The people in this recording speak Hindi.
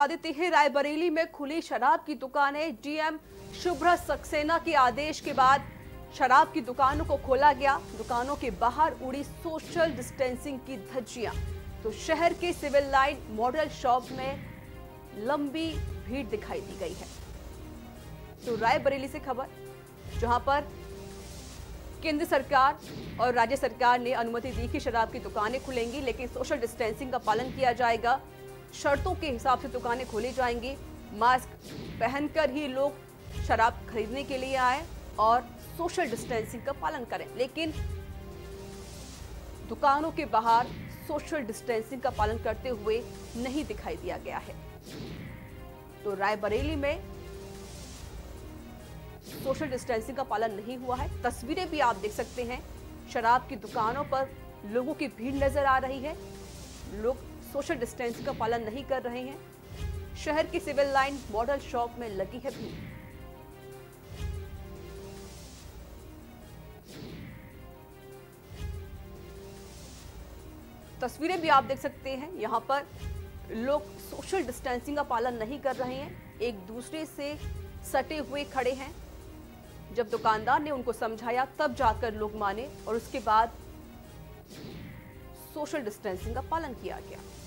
देते हैं, रायबरेली में खुली शराब की दुकानें। डीएम शुभ्रा सक्सेना के आदेश के बाद शराब की दुकानों को खोला गया। दुकानों के बाहर उड़ी सोशल डिस्टेंसिंग की धज्जियां। तो शहर के सिविल लाइन मॉडल शॉप में लंबी भीड़ दिखाई दी गई है। तो रायबरेली से खबर, जहां पर केंद्र सरकार और राज्य सरकार ने अनुमति दी कि शराब की दुकानें खुलेंगी, लेकिन सोशल डिस्टेंसिंग का पालन किया जाएगा। शर्तों के हिसाब से दुकानें खोली जाएंगी। मास्क पहनकर ही लोग शराब खरीदने के लिए आए और सोशल डिस्टेंसिंग का पालन करें, लेकिन दुकानों के बाहर सोशल डिस्टेंसिंग का पालन करते हुए नहीं दिखाई दिया गया है। तो रायबरेली में सोशल डिस्टेंसिंग का पालन नहीं हुआ है। तस्वीरें भी आप देख सकते हैं, शराब की दुकानों पर लोगों की भीड़ नजर आ रही है। लोग सोशल डिस्टेंसिंग का पालन नहीं कर रहे हैं। शहर की सिविल लाइन मॉडल शॉप में लगी है भीड़। तस्वीरें भी आप देख सकते हैं, यहां पर लोग सोशल डिस्टेंसिंग का पालन नहीं कर रहे हैं, एक दूसरे से सटे हुए खड़े हैं। जब दुकानदार ने उनको समझाया तब जाकर लोग माने और उसके बाद सोशल डिस्टेंसिंग का पालन किया गया।